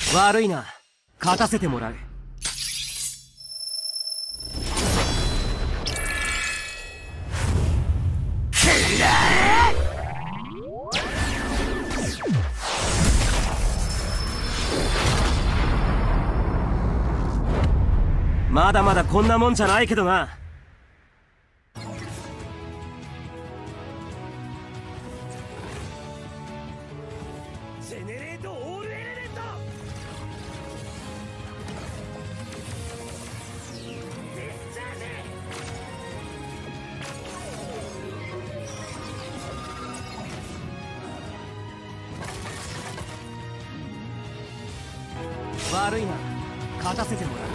悪いな、勝たせてもらう。まだまだこんなもんじゃないけどな。ジェネレートオールエレメント。デスチャージ。悪いな、勝たせてもらう。